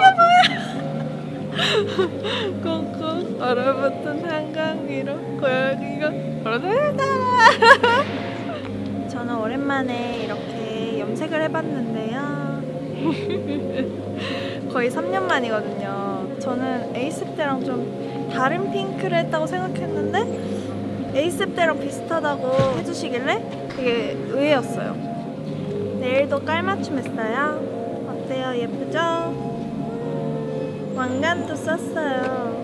꽁꽁 얼어붙은 한강 위로 고양이가 걸어다닌다. 저는 오랜만에 이렇게 염색을 해봤는데요. 거의 3년 만이거든요. 저는 에이셉 때랑 좀 다른 핑크를 했다고 생각했는데 에이셉 때랑 비슷하다고 해주시길래 되게 의외였어요. 내일도 깔맞춤 했어요. 어때요? 예쁘죠? 왕관도 썼어요.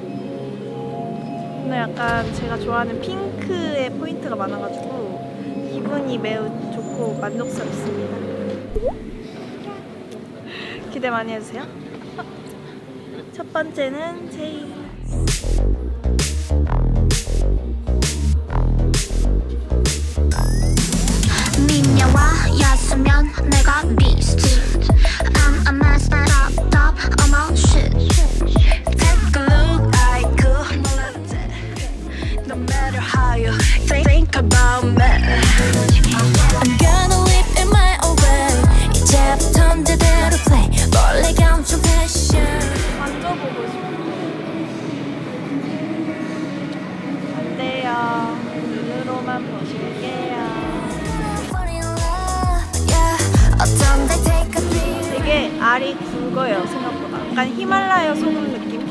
오늘 약간 제가 좋아하는 핑크의 포인트가 많아가지고 기분이 매우 좋고 만족스럽습니다. 기대 많이 해주세요. 첫 번째는 제이. 미녀와였으면 내가 beast. I'm a master of top, I'm a shit. Take a look, I could no matter how you think about me. I'm gonna live in my own way. 이제부턴 제대로 play. 원래 감춘 패션. 만져보고 싶어. 어때요? 눈으로만 보실게요. 되게 알이 굵어요, 생각보다. 약간 히말라야 소금 느낌.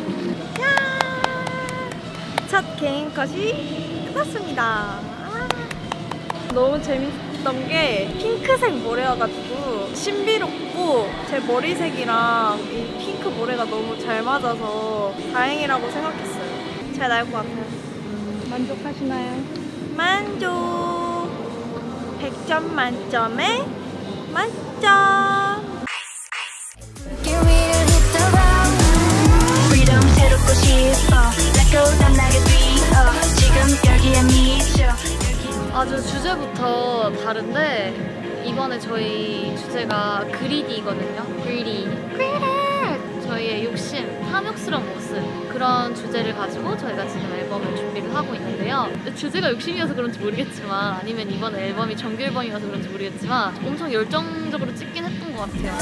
첫 개인 컷이 끝났습니다. 너무 재밌었던 게 핑크색 모래여가지고 신비롭고 제 머리색이랑 이 핑크 모래가 너무 잘 맞아서 다행이라고 생각했어요. 잘 나올 것 같아요. 만족하시나요? 만족! 100점 만점에 만점! 아주 주제부터 다른데 이번에 저희 주제가 그리디거든요. 그리디. 저희의 욕심, 탐욕스러운 모습 그런 주제를 가지고 저희가 지금 앨범을 준비를 하고 있는데요. 주제가 욕심이어서 그런지 모르겠지만 아니면 이번 앨범이 정규 앨범이어서 그런지 모르겠지만 엄청 열정적으로 찍긴 했던 것 같아요.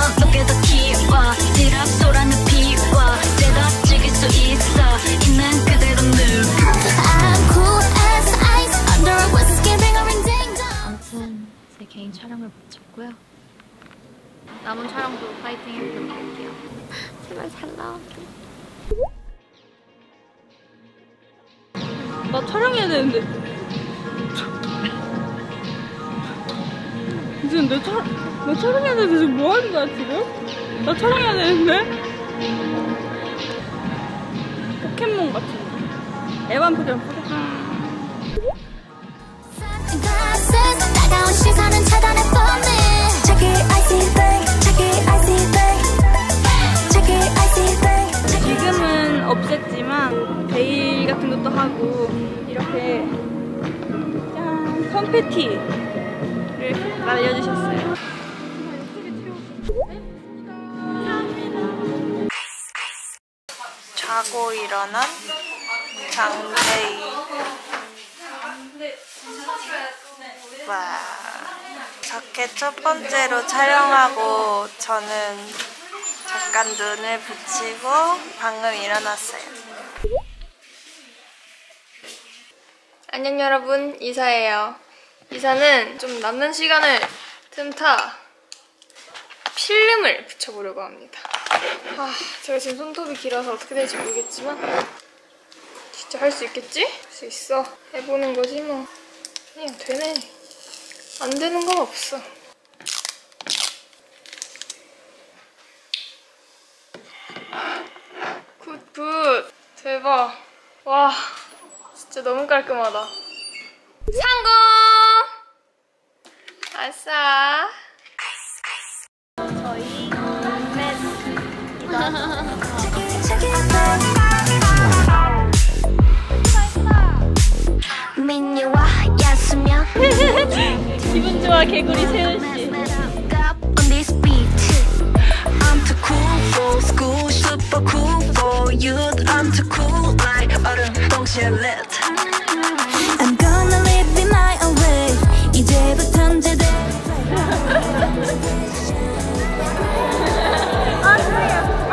아무튼 제 개인 촬영을 마쳤고요. 남은 촬영도 파이팅 해보도록 할게요. 제발 잘 나오게. 나 촬영해야 되는데. 지금 내 촬영해야 되는데 지금 뭐 하는 거야 지금? 나 촬영해야 되는데? 포켓몬 같은 애완 포켓몬. 따가운 시선은 차단해보네. 지금은 없앴지만 베일 같은 것도 하고 이렇게 짠 컴패티를 날려주셨어요. 자고 일어난 장재희. 와, 저렇게 첫 번째로 촬영하고 저는 잠깐 눈을 붙이고 방금 일어났어요. 안녕 여러분, 이사예요. 이사는 좀 남는 시간을 틈타 필름을 붙여보려고 합니다. 제가 지금 손톱이 길어서 어떻게 될지 모르겠지만 진짜 할 수 있겠지? 할 수 있어. 해보는 거지 뭐. 그냥 되네. 안 되는 건 없어. 굿. 대박. 와, 진짜 너무 깔끔하다. 성공! 아싸. 저희 민유와 야수면 기분 좋아 개구리 세훈씨. on this beat. I'm too cool for school, super cool for youth. I'm too cool like 얼음 동시에 lit. I'm gonna live in my own way. 이제부턴 제대로.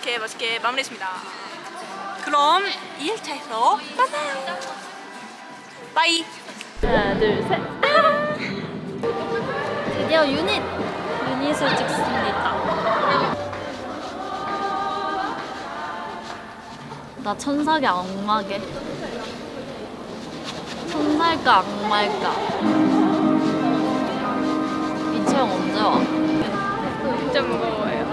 이렇게 맛있게 마무리했습니다. 그럼 2일차에서 만나요. 빠이. 하나, 둘, 셋. 드디어 유닛을 찍습니다. 나 천사게 악마게. 천사일까 악마일까. 이채영 언제 와? 진짜 무거워요.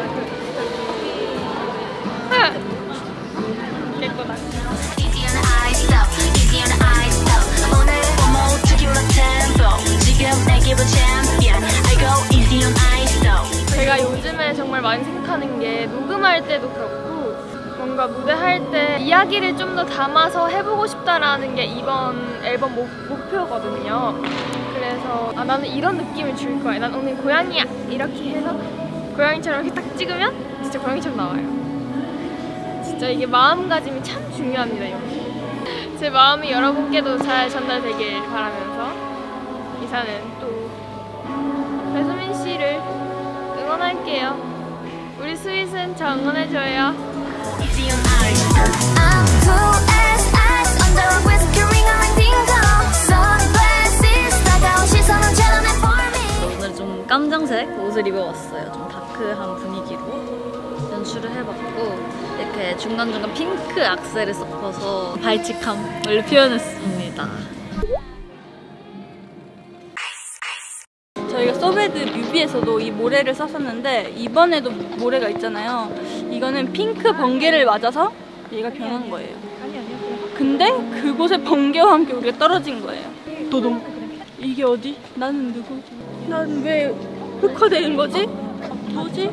깨끗하다. Easy on the eyes though, easy on the eyes though. 오늘 뭐 특유한 tempo. 지금 내 기분 champion. I go easy on eyes though. 제가 요즘에 정말 많이 생각하는 게 녹음할 때도 그렇고 뭔가 무대할 때 이야기를 좀 더 담아서 해보고 싶다라는 게 이번 앨범 목표거든요. 그래서 나는 이런 느낌을 줄 거야. 난 오늘 고양이야. 이렇게 해서 고양이처럼 이렇게 딱 찍으면 진짜 고양이처럼 나와요. 진짜 이게 마음가짐이 참 중요합니다. 이렇게. 제 마음이 여러분께도 잘 전달되길 바라면서 이사는 또 배수민 씨를 응원할게요. 우리 스윗은 저 응원해줘요. Easy on eyes though. I'm cool as ice on the whiskey ring on my finger. Sunglasses 다가온 시선은 제로네 for me. 오늘 좀 깜장색 옷을 입어봤어요. 좀 다크한 분위기로 연출을 해봤고 이렇게 중간중간 핑크 악셀을 섞어서 발칙함을 표현했습니다. 저희가 소베드 뮤비에서도 이 모래를 썼었는데 이번에도 모래가 있잖아요. 이거는 핑크 번개를 맞아서 얘가 변한 거예요. 근데 그곳에 번개와 함께 우리가 떨어진 거예요. 도동. 이게 어디? 나는 누구? 난 왜 흑화되는 거지? 뭐지?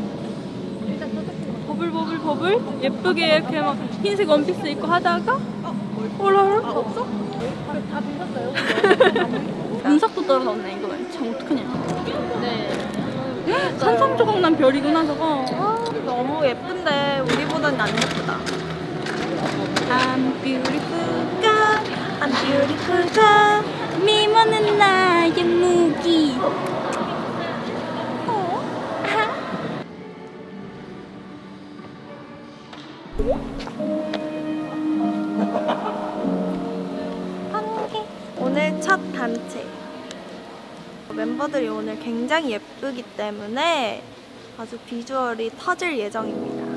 버블 예쁘게 이렇게 막 흰색 원피스 입고 하다가 올라올? 없어? 다 빈었어요. 운석도 떨어졌네. 이거 참 어떡하냐. 네. 산삼조각 난 별이구나 저거. 너무 예쁜데 우리보다는 안 예쁘다. I'm beautiful girl, I'm beautiful girl. 미모는 나의 무기. 오늘 첫 단체. 멤버들이 오늘 굉장히 예쁘기 때문에 아주 비주얼이 터질 예정입니다.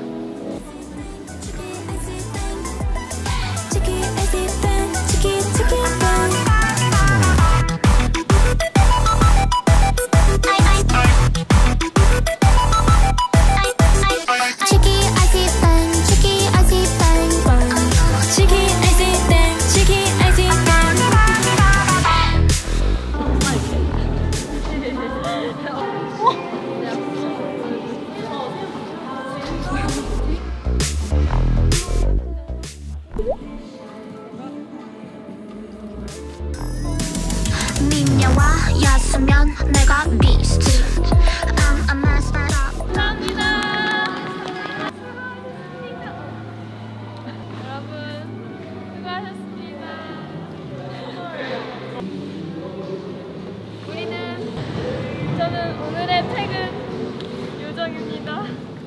미녀와였으면 내가 비스트. I'm a master of. 감사합니다. 여러분 수고하셨습니다. 저는 오늘의 퇴근 요정입니다.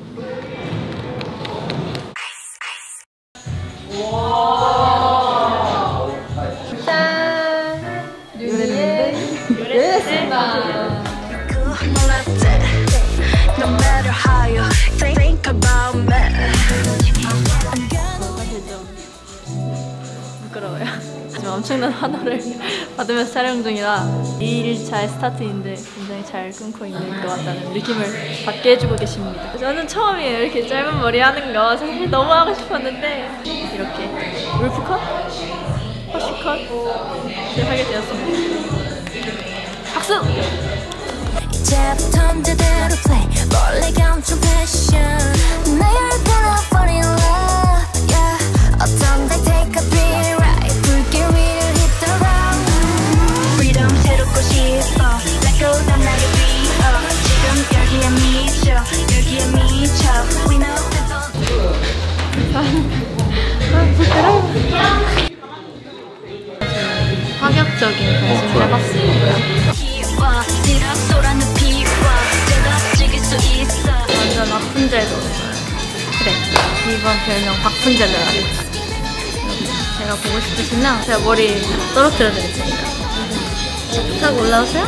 No matter how you think about me. 사실 좀 부끄러워요. 지금 엄청난 환호를 받으면서 촬영 중이라 2일차의 스타트인데 굉장히 잘 끊고 있는 것 같다는 느낌을 받게 해주고 계십니다. 저는 처음이에요. 이렇게 짧은 머리 하는 거 사실 너무 하고 싶었는데 이렇게 울프컷? 허쉬컷을 하게 되었습니다. 박수! 이제부턴 제대로 play 원래 감춘 패션 내 얼굴은 fall in love yeah. 어떤 날 take a beat right 붉게 위를 hit the ground freedom 새롭고 싶어 Let go 난 나를 위어 지금 여기에 미쳐 We know 파격적인 변신을 해봤습니다. 지락 쏟아는 피와 제가 찍을 수 있어 완전 아픈 데도 그래. 그런 별명 박푼젤을 하겠다. 제가 보고 싶으시면 제가 머리 떨어뜨려 드릴 테니까 타고 올라오세요.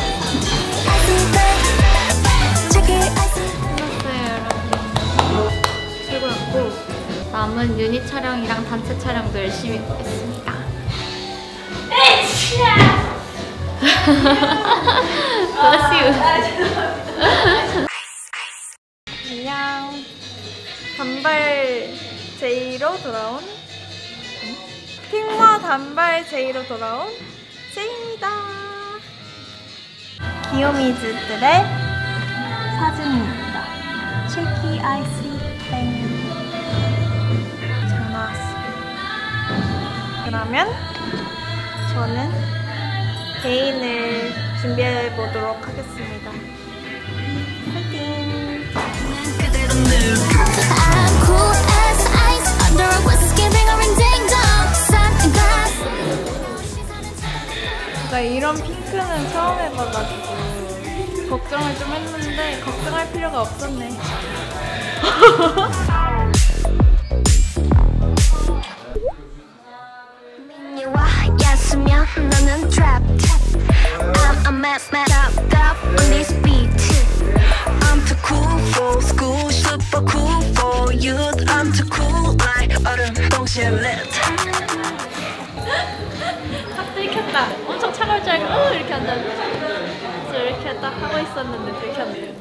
끝났어요 여러분. 최고였고 남은 유닛 촬영이랑 단체 촬영도 열심히 보겠습니다. Bless you. 안녕. 단발 제이로 돌아온 핑머 단발 제이로 돌아온 제이입니다. 귀요미즈들의 사진입니다. 체키 아이스 땡. 잘 나왔어요. 그러면 저는 개인을 준비해 보도록 하겠습니다. 파이팅! I'm cool as ice under a whiskey ring a ring ding dong sun and glass. 제가 이런 핑크는 처음 해봐가지고 걱정을 좀 했는데 걱정할 필요가 없었네. 야수면 너는 trapped. I'm a mess up on this beat. I'm too cool for school, super cool for youth. I'm too cool like 얼음 동시에 lit. 딱 들켰다. 엄청 차가울 줄 알고 이렇게 한다는데 그래서 이렇게 딱 하고 있었는데 들켰네요.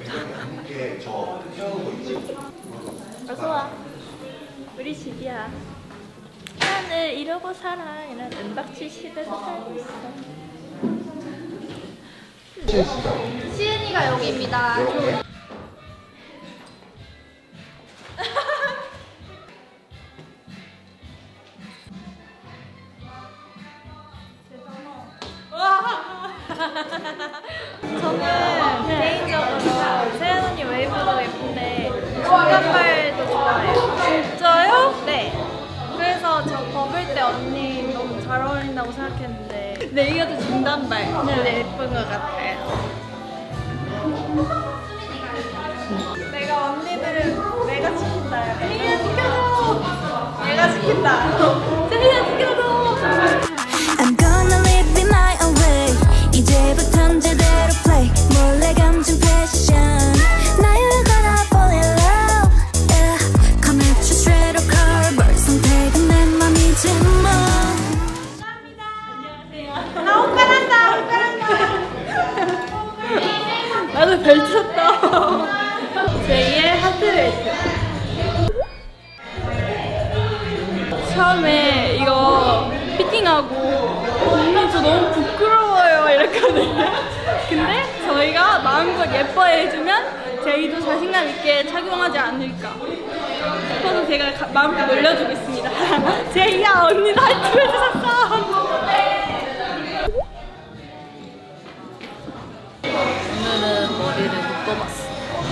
어서와. 우리 집이야. 나는 이러고 살아. 이런 은박지 시대에서 살고 있어. 시은이가 여기입니다. 저는 개인적으로 세연 언니 웨이브도 예쁜데 중간발도 좋아해요. 진짜요? 네. 그래서 저 버블 때 언니 너무 잘 어울린다고 생각했는데 내가 더 중단발. 네, 예쁜 것 같아요. 내가 언니들을 내가 시킨다. 세희야 시켜줘. 내가 시킨다. 세희야 시켜줘. I'm gonna live in my own way. 이제부턴 제대로 play. 몰래 감춘 패션. Now you're gonna fall in love. Yeah. Come at you straight or curve. 선택은 내 맘이지 뭐. 나 옷갈한다. 옷갈한다. 나도 벨트 샀다. 제이의 하트레이트. 처음에 이거 피팅하고 언니 저 너무 부끄러워요 이랬거든요. 근데 저희가 마음껏 예뻐해 해주면 제이도 자신감 있게 착용하지 않을까 싶어서 제가 마음껏 놀려주겠습니다. 제이야 언니 나 하트레이트 샀어. 오늘은 머리를 묶어봤어.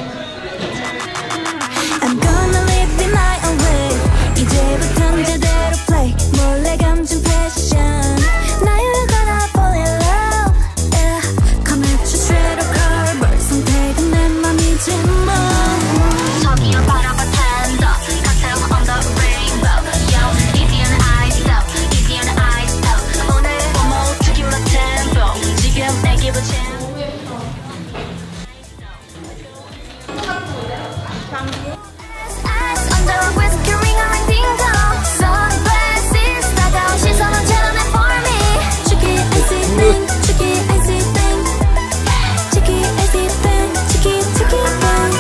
I'm gonna live in my own way. 이제부턴 제대로 play. 몰래 감춘 패션. Now you're gonna fall in love. Yeah. Come at you straight or curve. 선택은 내 맘이지 뭐. 저기요 바라봐 tender. Cocktail on the rainbow. Yo, easy on ice out. Easy on ice out. 오늘 뭐 tequila tempo. 지금 내 기분 참. Ice under a whiskey ring a ring ding dong. Sunglasses 따가운 시선은 채널에 for me. Tricky icy thing, tricky icy thing. Tricky icy thing, tricky tricky thing.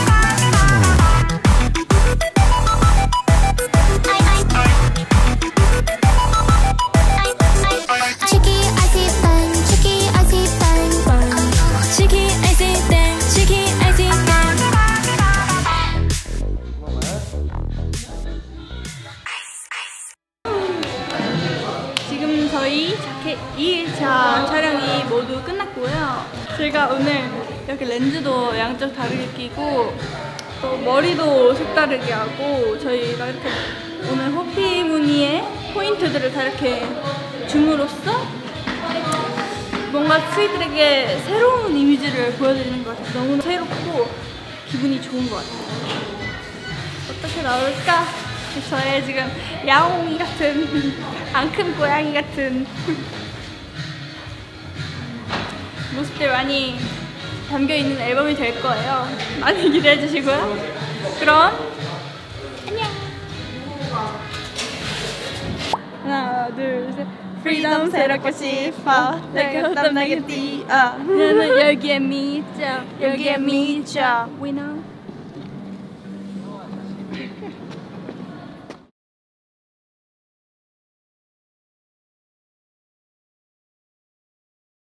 Tricky icy thing, tricky icy thing. Tricky icy thing, tricky icy thing. 지금 저희 자켓 2일차 촬영이 모두 끝났고요. 제가 오늘 이렇게 렌즈도 양쪽 다르게 끼고 또 머리도 색다르게 하고 저희가 이렇게 오늘 호피 무늬의 포인트들을 다 이렇게 줌으로써 뭔가 스위들에게 새로운 이미지를 보여드리는 것 같아요. 너무 새롭고 기분이 좋은 것 같아요. 어떻게 나올까? 저의 지금 야옹이 같은 앙큼 고양이 같은 모습들 많이 담겨있는 앨범이 될 거예요. 많이 기대해 주시고요. 그럼 안녕. 하나 둘 셋. 프리덤 새롭고 싶어 내가 땀나게 뛰어 나는 여기에 미쳐. 여기에 미쳐 We know